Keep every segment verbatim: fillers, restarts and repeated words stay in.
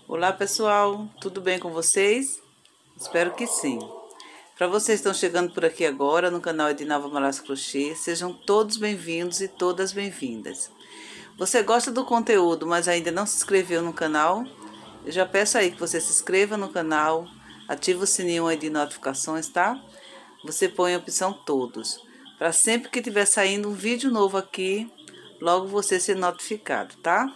Olá pessoal, tudo bem com vocês? Espero que sim. Para vocês que estão chegando por aqui agora no canal Edinalva Malasco Crochê, sejam todos bem-vindos e todas bem-vindas. Você gosta do conteúdo, mas ainda não se inscreveu no canal? Eu já peço aí que você se inscreva no canal, ative o sininho aí de notificações, tá? Você põe a opção todos, para sempre que tiver saindo um vídeo novo aqui, logo você ser notificado, tá?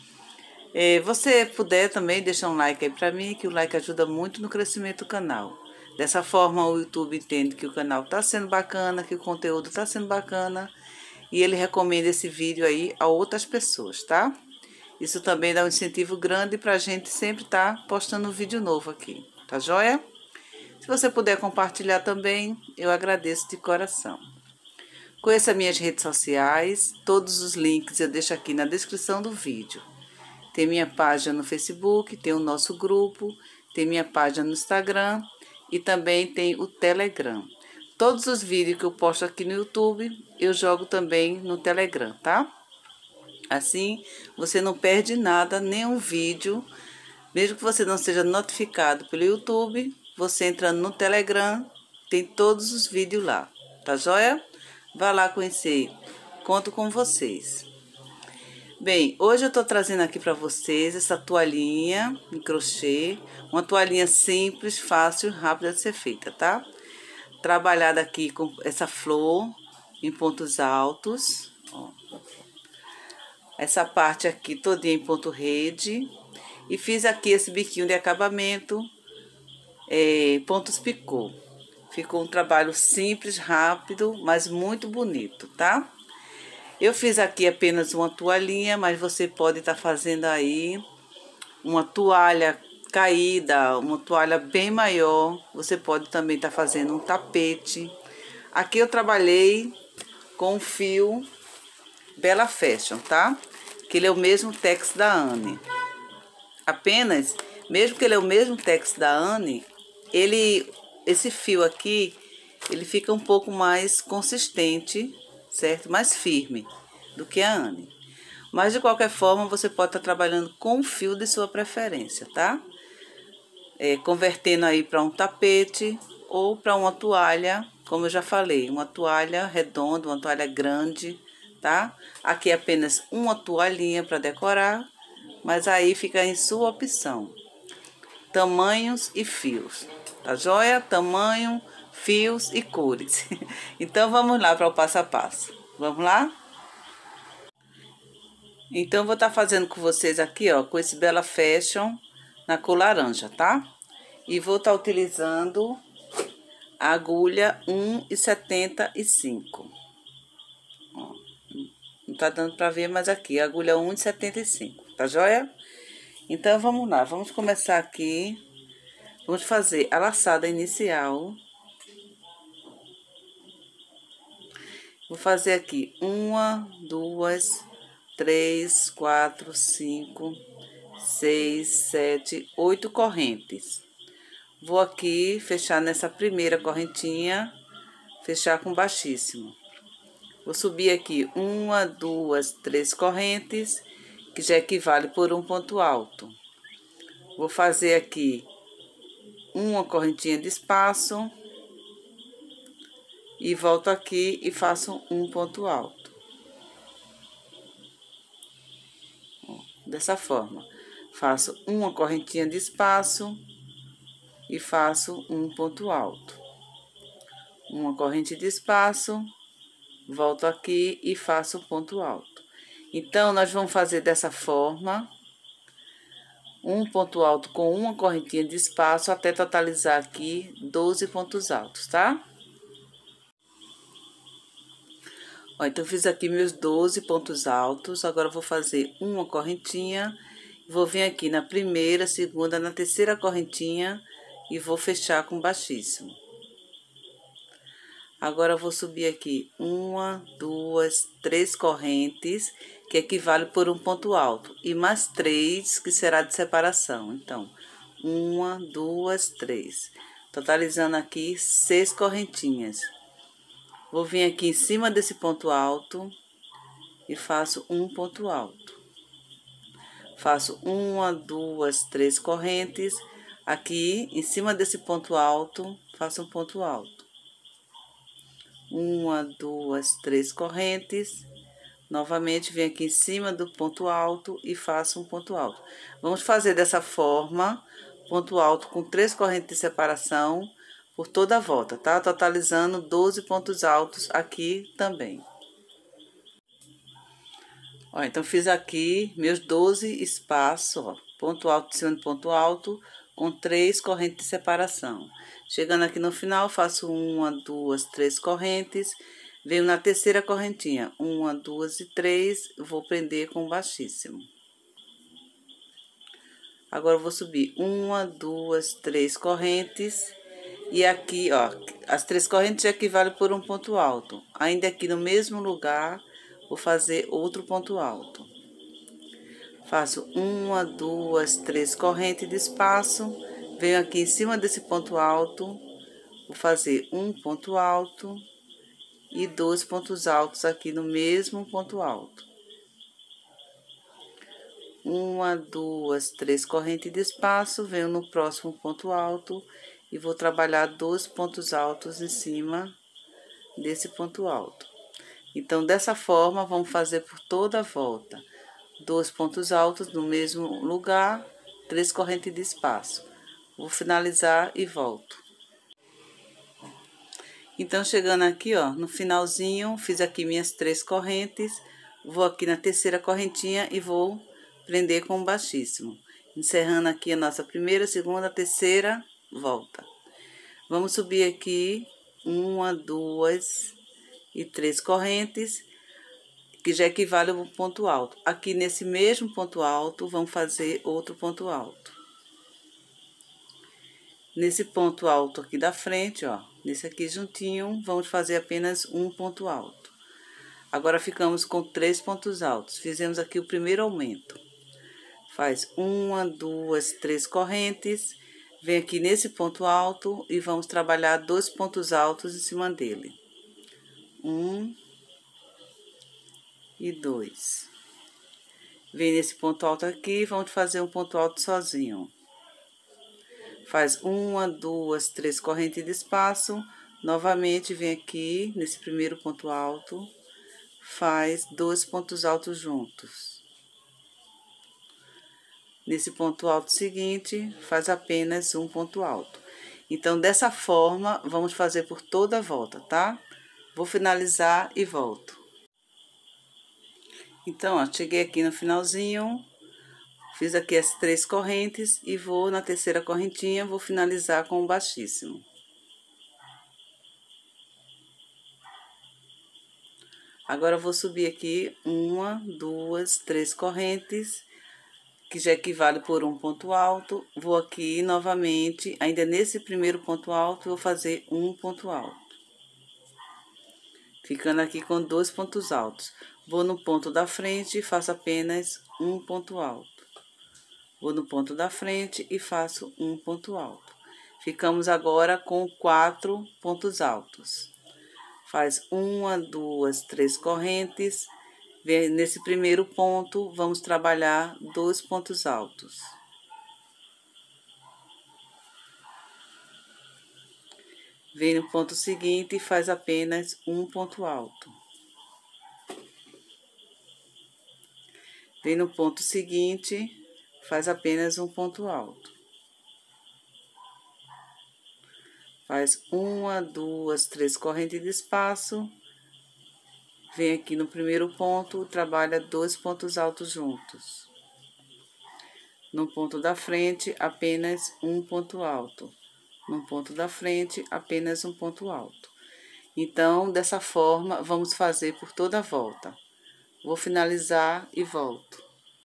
É, você puder também deixar um like aí para mim, que o like ajuda muito no crescimento do canal. Dessa forma o YouTube entende que o canal está sendo bacana, que o conteúdo está sendo bacana e ele recomenda esse vídeo aí a outras pessoas, tá? Isso também dá um incentivo grande para a gente sempre estar tá postando um vídeo novo aqui, tá joia? Se você puder compartilhar também, eu agradeço de coração. Conheça minhas redes sociais, todos os links eu deixo aqui na descrição do vídeo. Tem minha página no Facebook, tem o nosso grupo, tem minha página no Instagram e também tem o Telegram. Todos os vídeos que eu posto aqui no YouTube, eu jogo também no Telegram, tá? Assim, você não perde nada, nenhum vídeo. Mesmo que você não seja notificado pelo YouTube, você entrando no Telegram, tem todos os vídeos lá, tá joia? Vá lá conhecer. Conto com vocês. Bem, hoje eu tô trazendo aqui para vocês essa toalhinha em crochê, uma toalhinha simples, fácil e rápida de ser feita, tá? Trabalhada aqui com essa flor em pontos altos, ó. Essa parte aqui todinha em ponto rede e fiz aqui esse biquinho de acabamento, é, pontos picô. Ficou um trabalho simples, rápido, mas muito bonito, tá? Eu fiz aqui apenas uma toalhinha, mas você pode estar tá fazendo aí uma toalha caída, uma toalha bem maior. Você pode também estar tá fazendo um tapete. Aqui eu trabalhei com o fio Bella Fashion, tá? Que ele é o mesmo tex da Anne. Apenas, mesmo que ele é o mesmo tex da Anne, ele, esse fio aqui, ele fica um pouco mais consistente, certo? Mais firme do que a Anne. Mas de qualquer forma, você pode estar trabalhando com o fio de sua preferência, tá? É, convertendo aí para um tapete ou para uma toalha, como eu já falei, uma toalha redonda, uma toalha grande, tá? Aqui é apenas uma toalhinha para decorar, mas aí fica em sua opção. Tamanhos e fios, tá joia? Tamanho, fios e cores. Então vamos lá para o passo a passo. Vamos lá? Então vou estar tá fazendo com vocês aqui, ó, com esse Bella Fashion na cor laranja, tá? E vou estar tá utilizando a agulha um e setenta e cinco. Ó, não tá dando para ver, mas aqui, a agulha um e setenta e cinco, tá joia? Então vamos lá, vamos começar aqui. Vamos fazer a laçada inicial. Vou fazer aqui uma, duas, três, quatro, cinco, seis, sete, oito correntes. Vou aqui fechar nessa primeira correntinha, fechar com baixíssimo. Vou subir aqui uma, duas, três correntes, que já equivale por um ponto alto. Vou fazer aqui uma correntinha de espaço e volto aqui e faço um ponto alto. Dessa forma, faço uma correntinha de espaço e faço um ponto alto. Uma corrente de espaço, volto aqui e faço um ponto alto. Então, nós vamos fazer dessa forma, um ponto alto com uma correntinha de espaço, até totalizar aqui doze pontos altos, tá? Ó, então, fiz aqui meus doze pontos altos, agora eu vou fazer uma correntinha, vou vir aqui na primeira, segunda, na terceira correntinha e vou fechar com baixíssimo. Agora, eu vou subir aqui uma, duas, três correntes, que equivale por um ponto alto, e mais três, que será de separação. Então, uma, duas, três, totalizando aqui seis correntinhas. Vou vir aqui em cima desse ponto alto e faço um ponto alto. Faço uma, duas, três correntes. Aqui, em cima desse ponto alto, faço um ponto alto. Uma, duas, três correntes. Novamente, venho aqui em cima do ponto alto e faço um ponto alto. Vamos fazer dessa forma, ponto alto com três correntes de separação por toda a volta, tá? Totalizando doze pontos altos aqui também. Ó, então, fiz aqui meus doze espaços, ó, ponto alto em cima do ponto alto, com três correntes de separação. Chegando aqui no final, faço uma, duas, três correntes, venho na terceira correntinha, uma, duas e três, vou prender com baixíssimo. Agora, eu vou subir uma, duas, três correntes, e aqui, ó, as três correntes equivalem por um ponto alto. Ainda aqui no mesmo lugar, vou fazer outro ponto alto. Faço uma, duas, três correntes de espaço, venho aqui em cima desse ponto alto, vou fazer um ponto alto e dois pontos altos aqui no mesmo ponto alto. Uma, duas, três correntes de espaço, venho no próximo ponto alto e vou trabalhar dois pontos altos em cima desse ponto alto. Então, dessa forma, vamos fazer por toda a volta. Dois pontos altos no mesmo lugar, três correntes de espaço. Vou finalizar e volto. Então, chegando aqui, ó, no finalzinho, fiz aqui minhas três correntes, vou aqui na terceira correntinha e vou prender com baixíssimo. Encerrando aqui a nossa primeira, segunda, terceira, volta. Vamos subir aqui uma, duas e três correntes, que já equivale ao ponto alto. Aqui nesse mesmo ponto alto, vamos fazer outro ponto alto. Nesse ponto alto aqui da frente, ó, nesse aqui juntinho, vamos fazer apenas um ponto alto. Agora, ficamos com três pontos altos. Fizemos aqui o primeiro aumento. Faz uma, duas, três correntes, vem aqui nesse ponto alto e vamos trabalhar dois pontos altos em cima dele. Um e dois. Vem nesse ponto alto aqui, vamos fazer um ponto alto sozinho. Faz uma, duas, três correntes de espaço, novamente vem aqui nesse primeiro ponto alto, faz dois pontos altos juntos. Nesse ponto alto seguinte, faz apenas um ponto alto. Então, dessa forma, vamos fazer por toda a volta, tá? Vou finalizar e volto. Então, ó, cheguei aqui no finalzinho, fiz aqui as três correntes e vou na terceira correntinha, vou finalizar com o baixíssimo. Agora, eu vou subir aqui uma, duas, três correntes, que já equivale por um ponto alto. Vou aqui novamente, ainda nesse primeiro ponto alto, vou fazer um ponto alto. Ficando aqui com dois pontos altos. Vou no ponto da frente e faço apenas um ponto alto. Vou no ponto da frente e faço um ponto alto. Ficamos agora com quatro pontos altos. Faz uma, duas, três correntes. Nesse primeiro ponto, vamos trabalhar dois pontos altos. Vem no ponto seguinte e faz apenas um ponto alto. Vem no ponto seguinte, faz apenas um ponto alto. Faz uma, duas, três correntes de espaço. Vem aqui no primeiro ponto, trabalha dois pontos altos juntos. No ponto da frente, apenas um ponto alto. No ponto da frente, apenas um ponto alto. Então, dessa forma, vamos fazer por toda a volta. Vou finalizar e volto.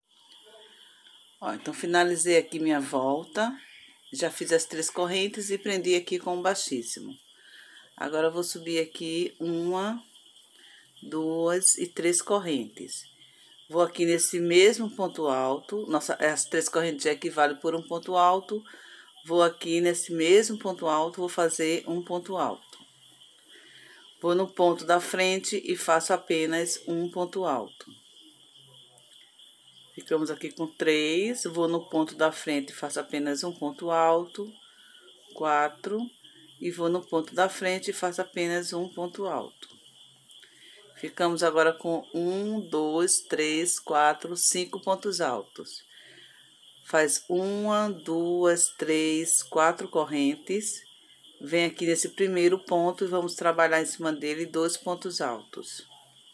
Ó, então, finalizei aqui minha volta. Já fiz as três correntes e prendi aqui com o baixíssimo. Agora, eu vou subir aqui uma, duas e três correntes. Vou aqui nesse mesmo ponto alto, nossa, as três correntes já equivalem por um ponto alto. Vou aqui nesse mesmo ponto alto, vou fazer um ponto alto. Vou no ponto da frente e faço apenas um ponto alto. Ficamos aqui com três, vou no ponto da frente, faço apenas um ponto alto, quatro, e vou no ponto da frente e faço apenas um ponto alto. Ficamos agora com um, dois, três, quatro, cinco pontos altos. Faz uma, duas, três, quatro correntes. Vem aqui nesse primeiro ponto e vamos trabalhar em cima dele dois pontos altos.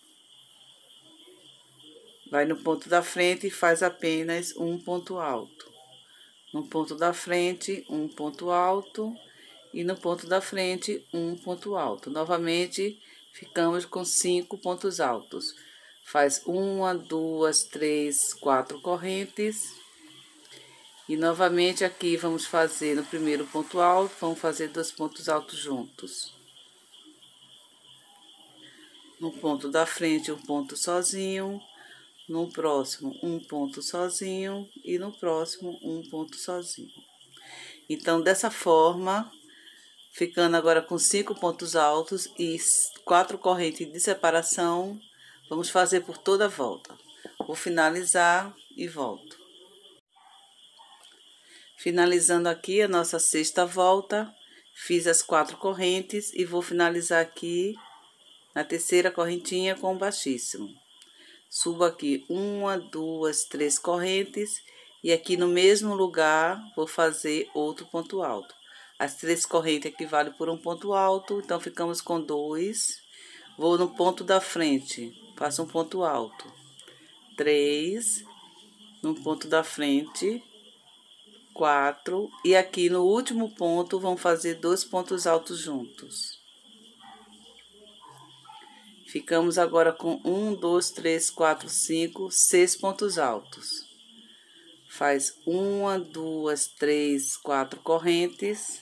Vai no ponto da frente e faz apenas um ponto alto. No ponto da frente, um ponto alto. E no ponto da frente, um ponto alto. Novamente, ficamos com cinco pontos altos. Faz uma, duas, três, quatro correntes. E novamente aqui vamos fazer no primeiro ponto alto, vamos fazer dois pontos altos juntos. No ponto da frente, um ponto sozinho. No próximo, um ponto sozinho. E no próximo, um ponto sozinho. Então, dessa forma, ficando agora com cinco pontos altos e quatro correntes de separação, vamos fazer por toda a volta. Vou finalizar e volto. Finalizando aqui a nossa sexta volta, fiz as quatro correntes e vou finalizar aqui na terceira correntinha com o baixíssimo. Subo aqui uma, duas, três correntes e aqui no mesmo lugar vou fazer outro ponto alto. As três correntes equivalem por um ponto alto, então ficamos com dois. Vou no ponto da frente, faço um ponto alto. Três, no ponto da frente, quatro, e aqui no último ponto vamos fazer dois pontos altos juntos. Ficamos agora com um, dois, três, quatro, cinco, seis pontos altos. Faz uma, duas, três, quatro correntes.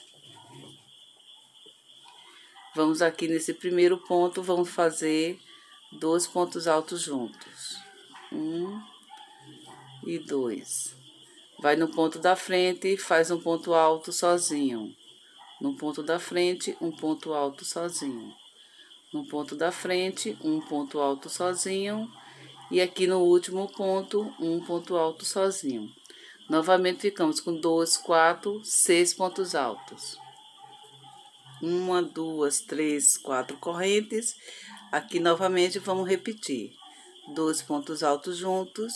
Vamos aqui nesse primeiro ponto, vamos fazer dois pontos altos juntos. Um e dois. Vai no ponto da frente e faz um ponto alto sozinho. No ponto da frente, um ponto alto sozinho. No ponto da frente, um ponto alto sozinho. E aqui no último ponto, um ponto alto sozinho. Novamente, ficamos com dois, quatro, seis pontos altos. Uma, duas, três, quatro correntes. Aqui, novamente, vamos repetir. Dois pontos altos juntos.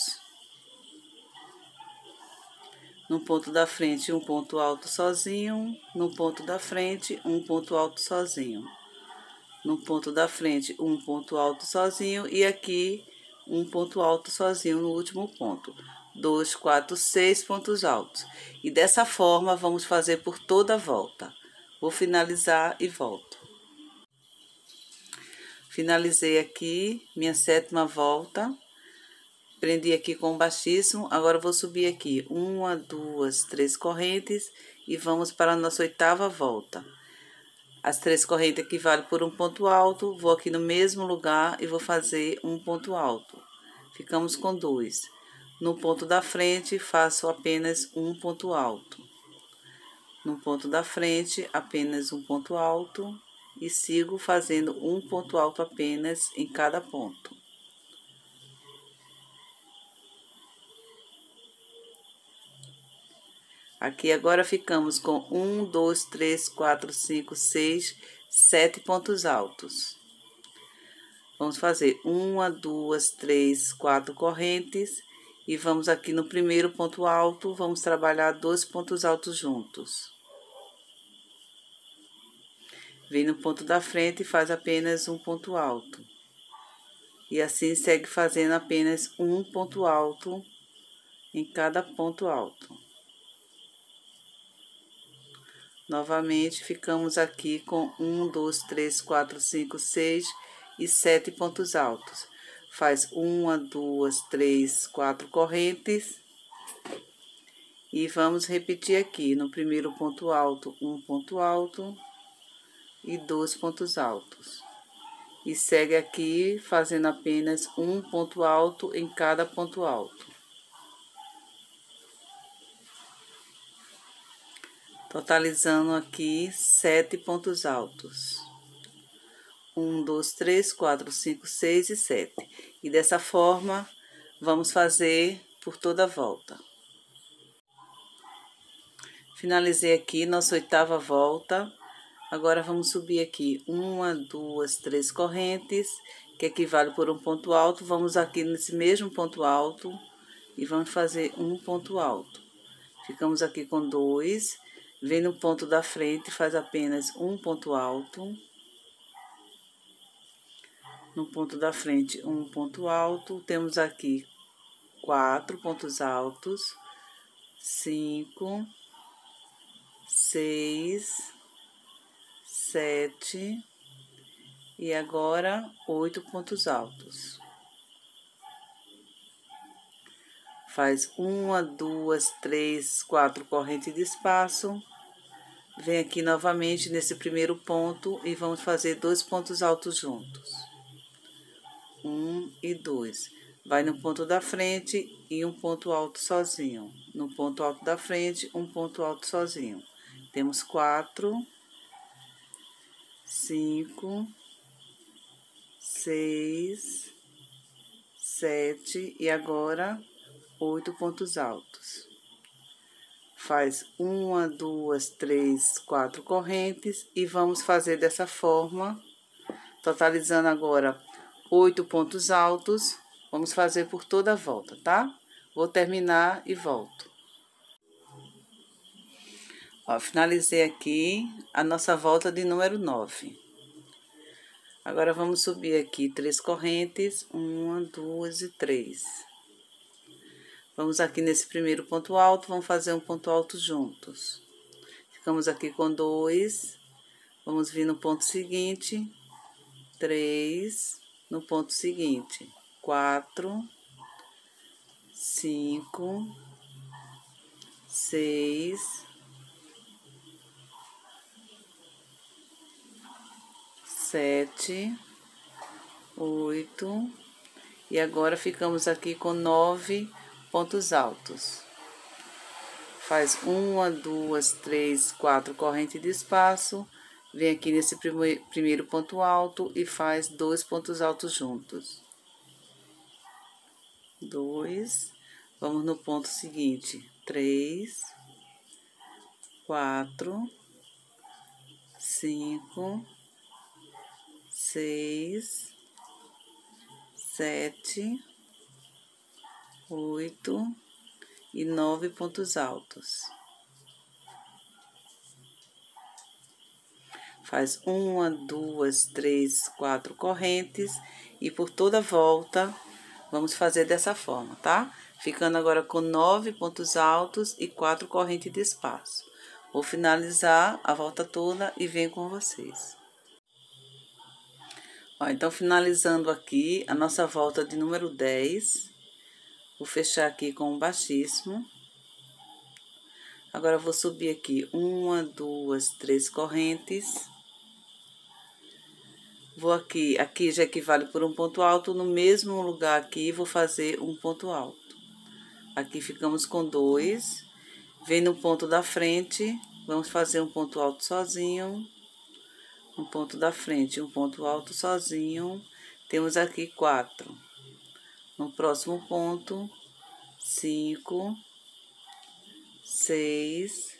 No ponto da frente, um ponto alto sozinho. No ponto da frente, um ponto alto sozinho. No ponto da frente, um ponto alto sozinho. E aqui, um ponto alto sozinho no último ponto. Dois, quatro, seis pontos altos. E dessa forma, vamos fazer por toda a volta. Vou finalizar e volto. Finalizei aqui minha sétima volta. Prendi aqui com baixíssimo, agora vou subir aqui uma, duas, três correntes e vamos para a nossa oitava volta. As três correntes equivalem por um ponto alto, vou aqui no mesmo lugar e vou fazer um ponto alto. Ficamos com dois. No ponto da frente, faço apenas um ponto alto. No ponto da frente, apenas um ponto alto e sigo fazendo um ponto alto apenas em cada ponto. Aqui agora ficamos com um, dois, três, quatro, cinco, seis, sete pontos altos. Vamos fazer uma, duas, três, quatro correntes e vamos aqui no primeiro ponto alto, vamos trabalhar dois pontos altos juntos. Vem no ponto da frente e faz apenas um ponto alto. E assim segue fazendo apenas um ponto alto em cada ponto alto. Novamente, ficamos aqui com um, dois, três, quatro, cinco, seis e sete pontos altos. Faz uma, duas, três, quatro correntes. E vamos repetir aqui, no primeiro ponto alto, um ponto alto e dois pontos altos. E segue aqui, fazendo apenas um ponto alto em cada ponto alto. Totalizando aqui sete pontos altos. Um, dois, três, quatro, cinco, seis e sete. E dessa forma, vamos fazer por toda a volta. Finalizei aqui nossa oitava volta. Agora, vamos subir aqui uma, duas, três correntes, que equivale por um ponto alto. Vamos aqui nesse mesmo ponto alto e vamos fazer um ponto alto. Ficamos aqui com dois. Vem no ponto da frente, faz apenas um ponto alto. No ponto da frente, um ponto alto. Temos aqui quatro pontos altos. Cinco, seis, sete e agora oito pontos altos. Faz uma, duas, três, quatro correntes de espaço. Vem aqui novamente nesse primeiro ponto e vamos fazer dois pontos altos juntos. Um e dois. Vai no ponto da frente e um ponto alto sozinho. No ponto alto da frente, um ponto alto sozinho. Temos quatro, cinco, seis, sete e agora oito pontos altos. Faz uma, duas, três, quatro correntes e vamos fazer dessa forma, totalizando agora oito pontos altos. Vamos fazer por toda a volta, tá? Vou terminar e volto. Ó, finalizei aqui a nossa volta de número nove. Agora, vamos subir aqui três correntes, uma, duas e três. Vamos aqui nesse primeiro ponto alto, vamos fazer um ponto alto juntos. Ficamos aqui com dois, vamos vir no ponto seguinte, três, no ponto seguinte, quatro, cinco, seis, sete, oito, e agora ficamos aqui com nove pontos altos. Faz uma, duas, três, quatro correntes de espaço, vem aqui nesse prime primeiro ponto alto e faz dois pontos altos juntos. Dois, vamos no ponto seguinte, três, quatro, cinco, seis, sete, oito e nove pontos altos. Faz uma, duas, três, quatro correntes e por toda a volta vamos fazer dessa forma, tá? Ficando agora com nove pontos altos e quatro correntes de espaço. Vou finalizar a volta toda e venho com vocês. Ó, então, finalizando aqui a nossa volta de número dez. Vou fechar aqui com um baixíssimo. Agora, vou subir aqui uma, duas, três correntes. Vou aqui, aqui já equivale por um ponto alto, no mesmo lugar aqui, vou fazer um ponto alto. Aqui ficamos com dois. Vem no ponto da frente, vamos fazer um ponto alto sozinho. Um ponto da frente, um ponto alto sozinho. Temos aqui quatro. No próximo ponto, cinco, seis,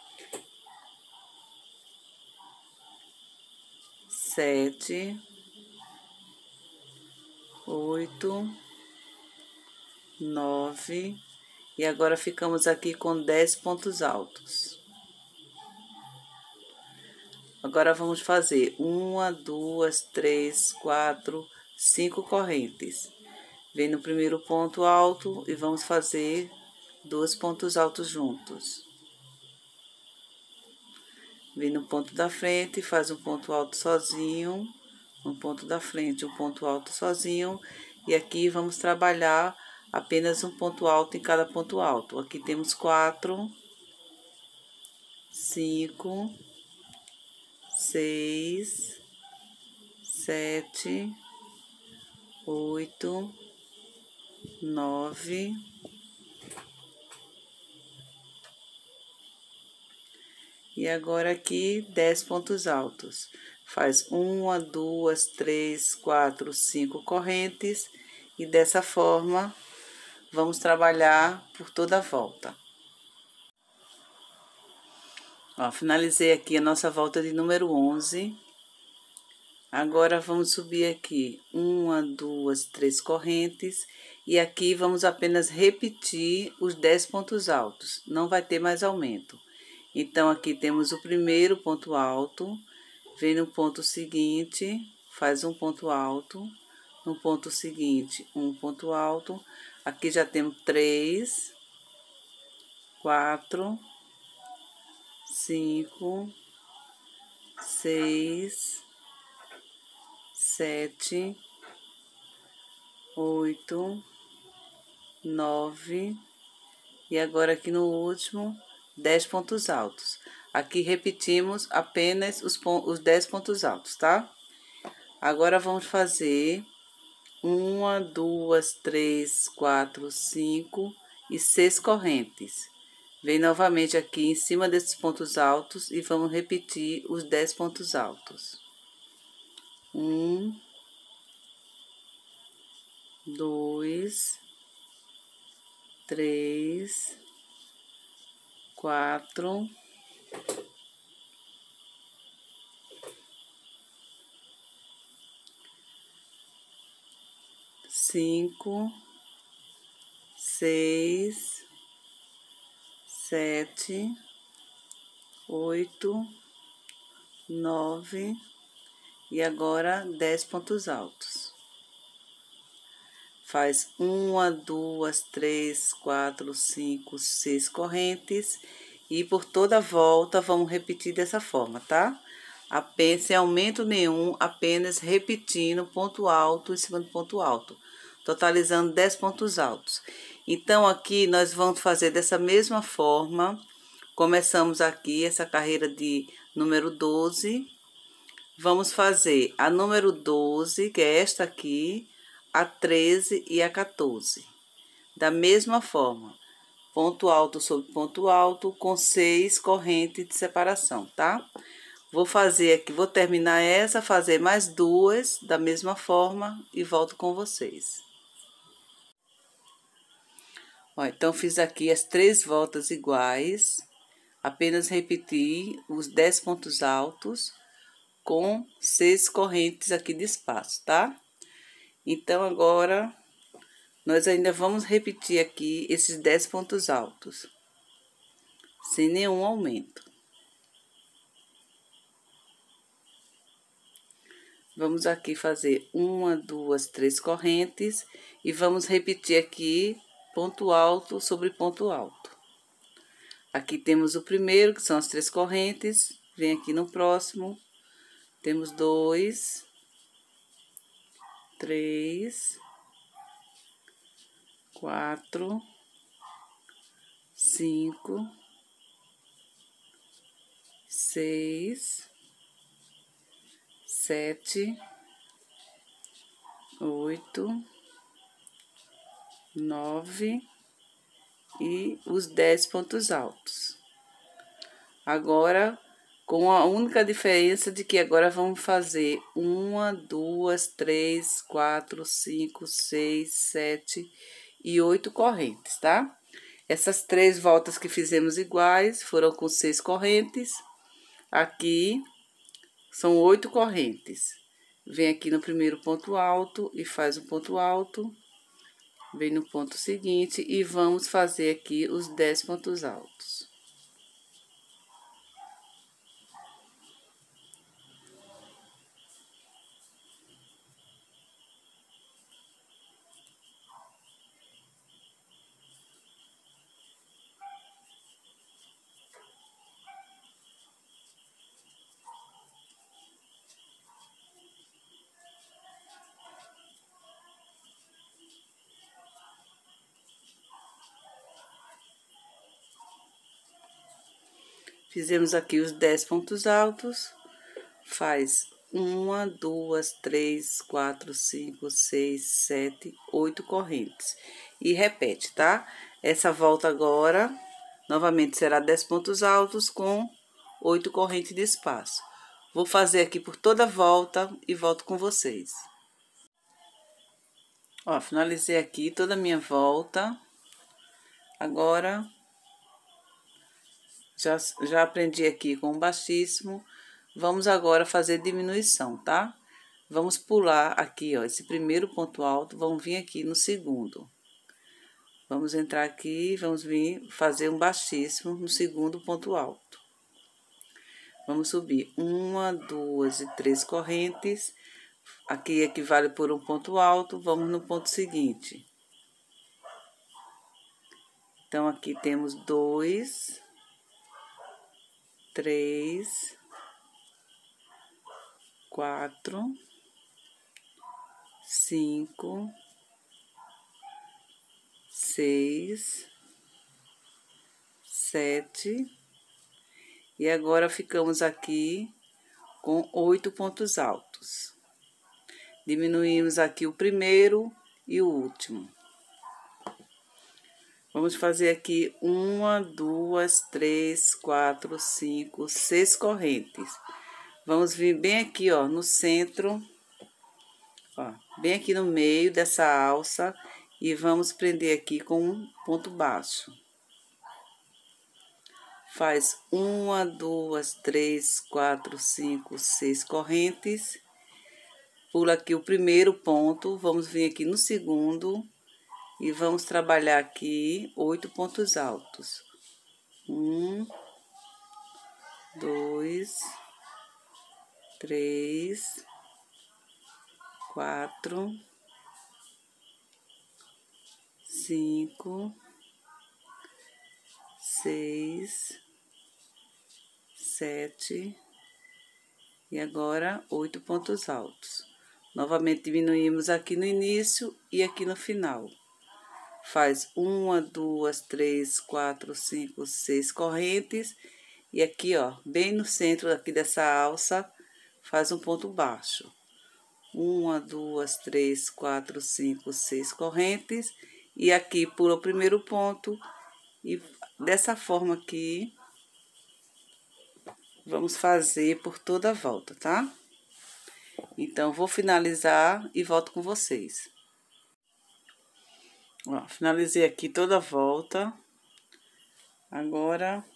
sete, oito, nove, e agora ficamos aqui com dez pontos altos. Agora, vamos fazer uma, duas, três, quatro, cinco correntes. Vem no primeiro ponto alto e vamos fazer dois pontos altos juntos. Vem no ponto da frente, faz um ponto alto sozinho, um ponto da frente, um ponto alto sozinho, e aqui vamos trabalhar apenas um ponto alto em cada ponto alto. Aqui temos quatro, cinco, seis, sete, oito, nove, e agora aqui dez pontos altos. Faz uma, duas, três, quatro, cinco correntes e dessa forma vamos trabalhar por toda a volta. Ó, finalizei aqui a nossa volta de número onze. Agora, vamos subir aqui uma, duas, três correntes. E aqui vamos apenas repetir os dez pontos altos. Não vai ter mais aumento. Então, aqui temos o primeiro ponto alto. Vem no ponto seguinte, faz um ponto alto. No ponto seguinte, um ponto alto. Aqui já temos três, quatro, cinco, seis, sete, oito, nove, e agora aqui no último, dez pontos altos. Aqui repetimos apenas os, os dez pontos altos, tá? Agora, vamos fazer uma, duas, três, quatro, cinco e seis correntes. Vem novamente aqui em cima desses pontos altos e vamos repetir os dez pontos altos. Um, dois, três, quatro, cinco, seis, sete, oito, nove e agora dez pontos altos. Faz uma, duas, três, quatro, cinco, seis correntes e por toda a volta vamos repetir dessa forma, tá? Apenas, sem aumento nenhum, apenas repetindo ponto alto em cima do ponto alto, totalizando dez pontos altos. Então, aqui nós vamos fazer dessa mesma forma. Começamos aqui essa carreira de número doze. Vamos fazer a número doze, que é esta aqui, a treze e a quatorze. Da mesma forma, ponto alto sobre ponto alto, com seis correntes de separação, tá? Vou fazer aqui, vou terminar essa, fazer mais duas da mesma forma e volto com vocês. Ó, então, fiz aqui as três voltas iguais, apenas repetir os dez pontos altos com seis correntes aqui de espaço, tá? Então, agora, nós ainda vamos repetir aqui esses dez pontos altos, sem nenhum aumento. Vamos aqui fazer uma, duas, três correntes e vamos repetir aqui ponto alto sobre ponto alto. Aqui temos o primeiro, que são as três correntes. Vem aqui no próximo, temos dois, três, quatro, cinco, seis, sete, oito, nove e os dez pontos altos. Agora, com a única diferença de que agora vamos fazer uma, duas, três, quatro, cinco, seis, sete e oito correntes, tá? Essas três voltas que fizemos iguais foram com seis correntes. Aqui são oito correntes. Vem aqui no primeiro ponto alto e faz um ponto alto. Vem no ponto seguinte e vamos fazer aqui os dez pontos altos. Fizemos aqui os dez pontos altos, faz uma, duas, três, quatro, cinco, seis, sete, oito correntes. E repete, tá? Essa volta agora, novamente, será dez pontos altos com oito correntes de espaço. Vou fazer aqui por toda a volta e volto com vocês. Ó, finalizei aqui toda a minha volta. Agora, já, já aprendi aqui com o baixíssimo. Vamos agora fazer diminuição, tá? Vamos pular aqui, ó, esse primeiro ponto alto, vamos vir aqui no segundo. Vamos entrar aqui, vamos vir fazer um baixíssimo no segundo ponto alto. Vamos subir uma, duas e três correntes. Aqui equivale por um ponto alto, vamos no ponto seguinte. Então, aqui temos dois, três, quatro, cinco, seis, sete, e agora ficamos aqui com oito pontos altos. Diminuímos aqui o primeiro e o último. Vamos fazer aqui uma, duas, três, quatro, cinco, seis correntes. Vamos vir bem aqui, ó, no centro, ó, bem aqui no meio dessa alça e vamos prender aqui com um ponto baixo. Faz uma, duas, três, quatro, cinco, seis correntes. Pula aqui o primeiro ponto, vamos vir aqui no segundo. E vamos trabalhar aqui oito pontos altos. Um, dois, três, quatro, cinco, seis, sete e agora oito pontos altos. Novamente diminuímos aqui no início e aqui no final. Faz uma, duas, três, quatro, cinco, seis correntes. E aqui, ó, bem no centro aqui dessa alça, faz um ponto baixo. Uma, duas, três, quatro, cinco, seis correntes. E aqui pula o primeiro ponto. E dessa forma aqui, vamos fazer por toda a volta, tá? Então, vou finalizar e volto com vocês. Ó, finalizei aqui toda a volta. Agora,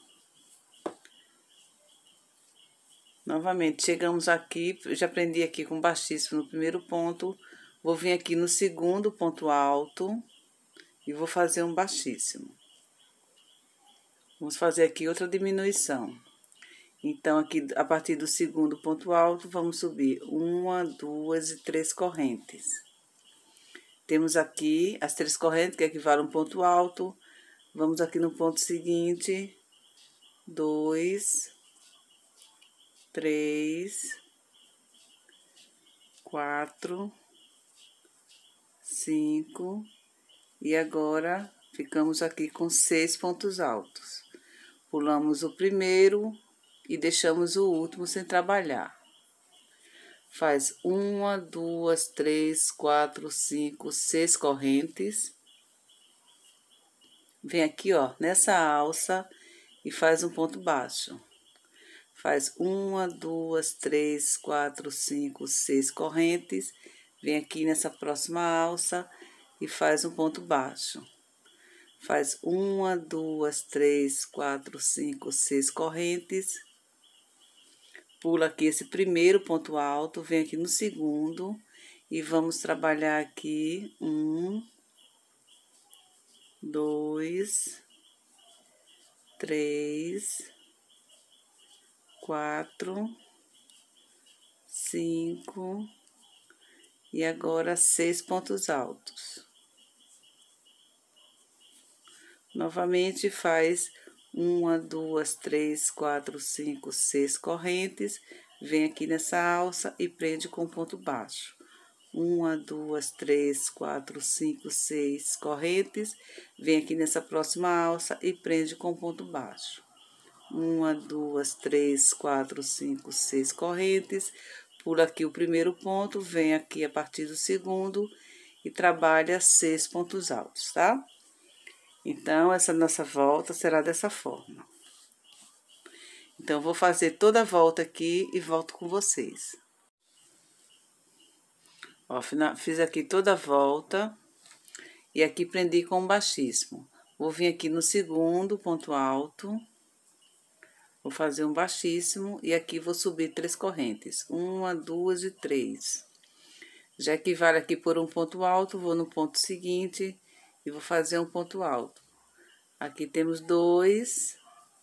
novamente, chegamos aqui, já prendi aqui com baixíssimo no primeiro ponto. Vou vir aqui no segundo ponto alto e vou fazer um baixíssimo. Vamos fazer aqui outra diminuição. Então, aqui, a partir do segundo ponto alto, vamos subir uma, duas e três correntes. Temos aqui as três correntes, que equivalem a um ponto alto. Vamos aqui no ponto seguinte. Dois, três, quatro, cinco. E agora, ficamos aqui com seis pontos altos. Pulamos o primeiro e deixamos o último sem trabalhar. Faz uma, duas, três, quatro, cinco, seis correntes. Vem aqui, ó, nessa alça e faz um ponto baixo. Faz uma, duas, três, quatro, cinco, seis correntes. Vem aqui nessa próxima alça e faz um ponto baixo. Faz uma, duas, três, quatro, cinco, seis correntes. Pula aqui esse primeiro ponto alto, vem aqui no segundo e vamos trabalhar aqui um, dois, três, quatro, cinco e agora seis pontos altos. Novamente faz uma, duas, três, quatro, cinco, seis correntes. Vem aqui nessa alça e prende com ponto baixo. Uma, duas, três, quatro, cinco, seis correntes. Vem aqui nessa próxima alça e prende com ponto baixo. Uma, duas, três, quatro, cinco, seis correntes. Pula aqui o primeiro ponto, vem aqui a partir do segundo e trabalha seis pontos altos, tá? Então, essa nossa volta será dessa forma. Então, vou fazer toda a volta aqui e volto com vocês. Ó, fiz aqui toda a volta e aqui prendi com um baixíssimo. Vou vir aqui no segundo ponto alto, vou fazer um baixíssimo e aqui vou subir três correntes, uma, duas e três. Já equivale aqui por um ponto alto, vou no ponto seguinte e vou fazer um ponto alto. Aqui temos dois,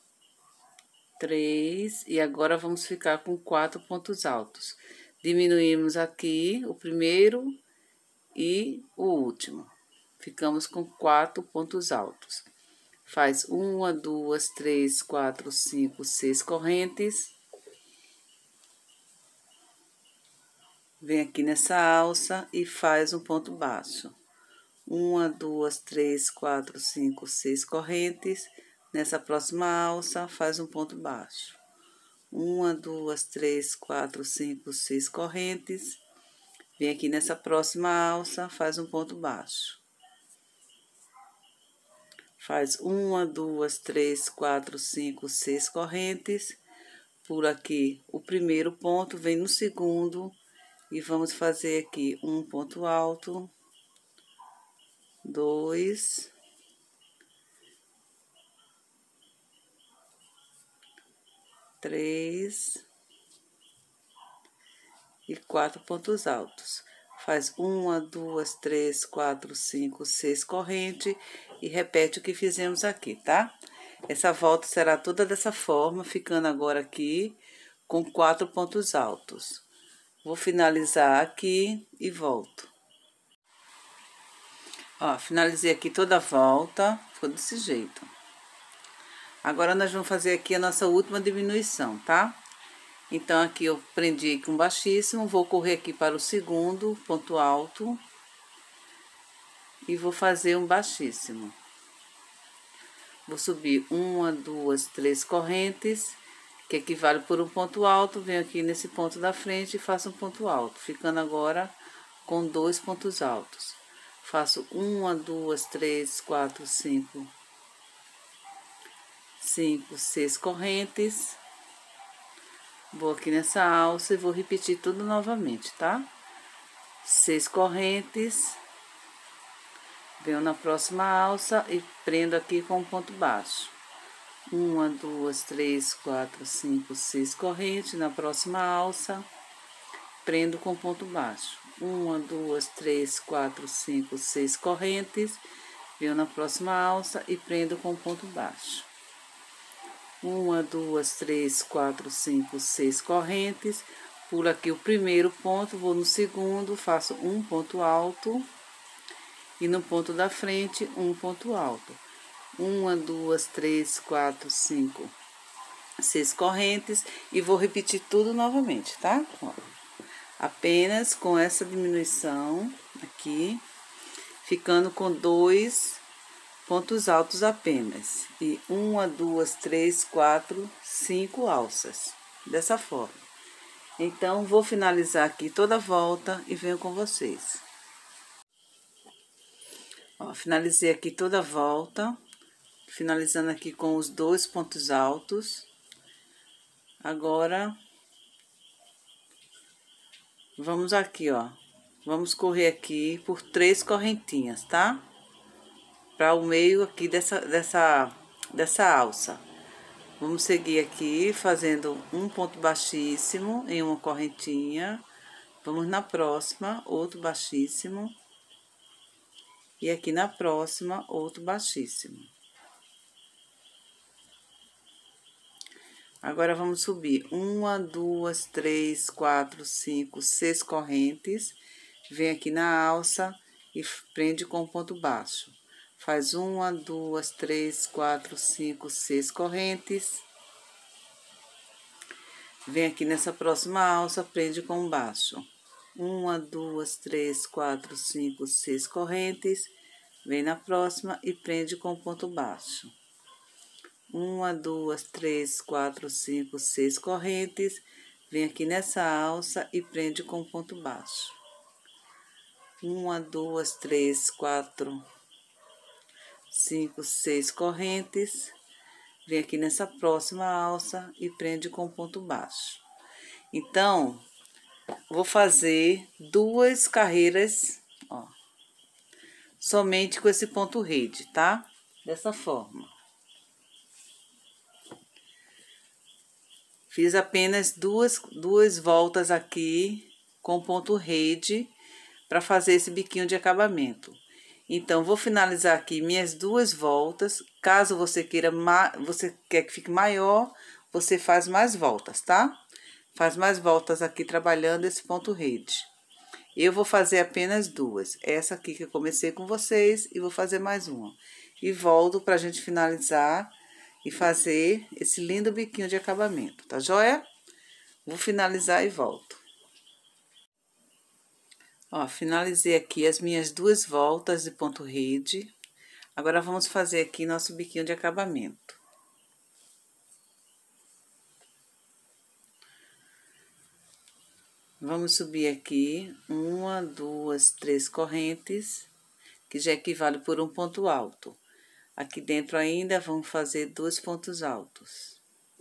três e agora vamos ficar com quatro pontos altos. Diminuímos aqui o primeiro e o último. Ficamos com quatro pontos altos. Faz uma, duas, três, quatro, cinco, seis correntes. Vem aqui nessa alça e faz um ponto baixo. Uma, duas, três, quatro, cinco, seis correntes. Nessa próxima alça, faz um ponto baixo. Uma, duas, três, quatro, cinco, seis correntes. Vem aqui nessa próxima alça, faz um ponto baixo. Faz uma, duas, três, quatro, cinco, seis correntes. Por aqui, o primeiro ponto vem no segundo. E vamos fazer aqui um ponto alto. Dois. Três e quatro pontos altos. Faz uma, duas, três, quatro, cinco, seis correntes e repete o que fizemos aqui, tá? Essa volta será toda dessa forma, ficando agora aqui com quatro pontos altos. Vou finalizar aqui e volto. Ó, finalizei aqui toda a volta, ficou desse jeito. Agora, nós vamos fazer aqui a nossa última diminuição, tá? Então, aqui eu prendi com baixíssimo, vou correr aqui para o segundo ponto alto. E vou fazer um baixíssimo. Vou subir uma, duas, três correntes, que equivale por um ponto alto. Venho aqui nesse ponto da frente e faço um ponto alto, ficando agora com dois pontos altos. Faço uma, duas, três, quatro, cinco... cinco, seis correntes. Vou aqui nessa alça e vou repetir tudo novamente, tá? Seis correntes. Venho na próxima alça e prendo aqui com um ponto baixo. Uma, duas, três, quatro, cinco, seis correntes. Na próxima alça, prendo com ponto baixo. Uma, duas, três, quatro, cinco, seis correntes. Venho na próxima alça e prendo com ponto baixo. Uma, duas, três, quatro, cinco, seis correntes. Pulo aqui o primeiro ponto, vou no segundo, faço um ponto alto. E no ponto da frente, um ponto alto. Uma, duas, três, quatro, cinco, seis correntes. E vou repetir tudo novamente, tá? Ó, apenas com essa diminuição aqui, ficando com dois pontos altos apenas. E uma, duas, três, quatro, cinco alças. Dessa forma. Então, vou finalizar aqui toda a volta e venho com vocês. Ó, finalizei aqui toda a volta. Finalizando aqui com os dois pontos altos. Agora, vamos aqui, ó. Vamos correr aqui por três correntinhas, tá? Para o meio aqui dessa, dessa, dessa alça. Vamos seguir aqui fazendo um ponto baixíssimo em uma correntinha. Vamos na próxima, outro baixíssimo. E aqui na próxima, outro baixíssimo. Agora, vamos subir uma, duas, três, quatro, cinco, seis correntes. Vem aqui na alça e prende com ponto baixo. Faz uma, duas, três, quatro, cinco, seis correntes. Vem aqui nessa próxima alça, prende com baixo. Uma, duas, três, quatro, cinco, seis correntes. Vem na próxima e prende com ponto baixo. Uma, duas, três, quatro, cinco, seis correntes. Vem aqui nessa alça e prende com ponto baixo. Uma, duas, três, quatro, cinco, seis correntes. Vem aqui nessa próxima alça e prende com ponto baixo. Então, vou fazer duas carreiras, ó, somente com esse ponto rede, tá? Dessa forma. Fiz apenas duas, duas voltas aqui com ponto rede para fazer esse biquinho de acabamento. Então, vou finalizar aqui minhas duas voltas. Caso você queira, você quer que fique maior, você faz mais voltas, tá? Faz mais voltas aqui trabalhando esse ponto rede. Eu vou fazer apenas duas. Essa aqui que eu comecei com vocês e vou fazer mais uma. E volto pra gente finalizar e fazer esse lindo biquinho de acabamento, tá joia? Vou finalizar e volto. Ó, finalizei aqui as minhas duas voltas de ponto rede. Agora, vamos fazer aqui nosso biquinho de acabamento. Vamos subir aqui uma, duas, três correntes, que já equivale por um ponto alto. Aqui dentro ainda vamos fazer dois pontos altos.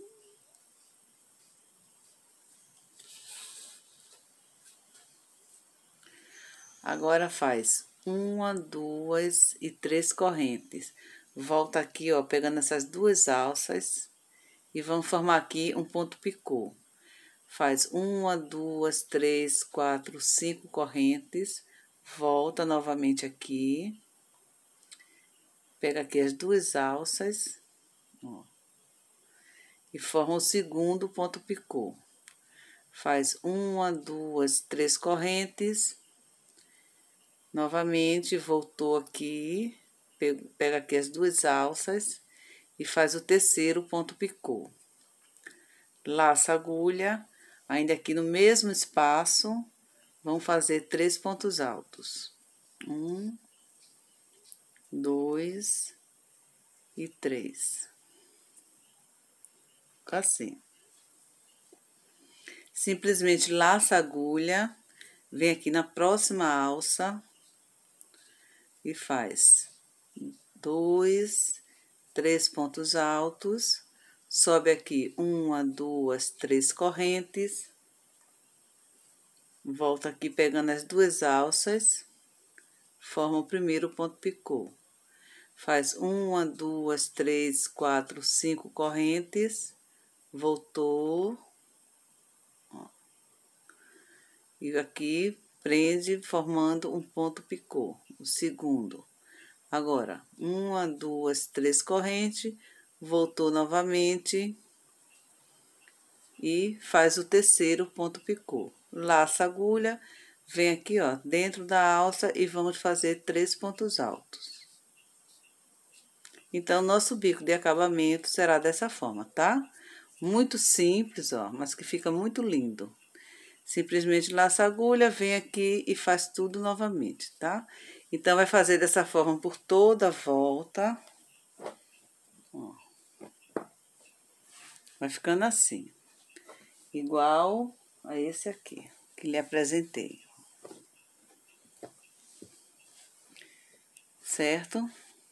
Agora, faz uma, duas e três correntes. Volta aqui, ó, pegando essas duas alças e vamos formar aqui um ponto picô. Faz uma, duas, três, quatro, cinco correntes. Volta novamente aqui. Pega aqui as duas alças, ó, e forma o segundo ponto picô. Faz uma, duas, três correntes. Novamente, voltou aqui, pega aqui as duas alças e faz o terceiro ponto picô. Laça a agulha, ainda aqui no mesmo espaço, vamos fazer três pontos altos. Um, dois e três. Assim. Simplesmente laça a agulha, vem aqui na próxima alça e faz dois, três pontos altos, sobe aqui uma, duas, três correntes, volta aqui pegando as duas alças, forma o primeiro ponto picô. Faz uma, duas, três, quatro, cinco correntes, voltou, ó, e aqui prende formando um ponto picô, o segundo. Agora, uma, duas, três correntes, voltou novamente e faz o terceiro ponto picô. Laça a agulha, vem aqui, ó, dentro da alça e vamos fazer três pontos altos. Então, nosso bico de acabamento será dessa forma, tá? Muito simples, ó, mas que fica muito lindo. Simplesmente laça a agulha, vem aqui e faz tudo novamente, tá? Então, vai fazer dessa forma por toda a volta. Ó. Vai ficando assim. Igual a esse aqui, que lhe apresentei. Certo?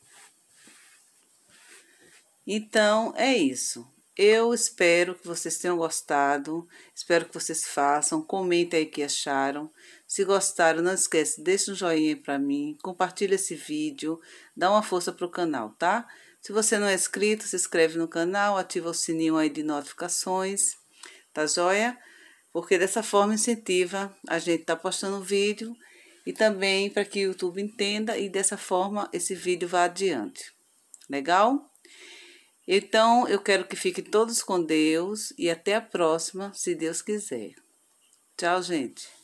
Então, é isso. Eu espero que vocês tenham gostado, espero que vocês façam, comentem aí o que acharam. Se gostaram, não esquece, deixa um joinha para mim, compartilha esse vídeo, dá uma força pro canal, tá? Se você não é inscrito, se inscreve no canal, ativa o sininho aí de notificações, tá joia? Porque dessa forma incentiva a gente tá postando vídeo e também para que o YouTube entenda e dessa forma esse vídeo vá adiante. Legal? Então, eu quero que fiquem todos com Deus e até a próxima, se Deus quiser. Tchau, gente.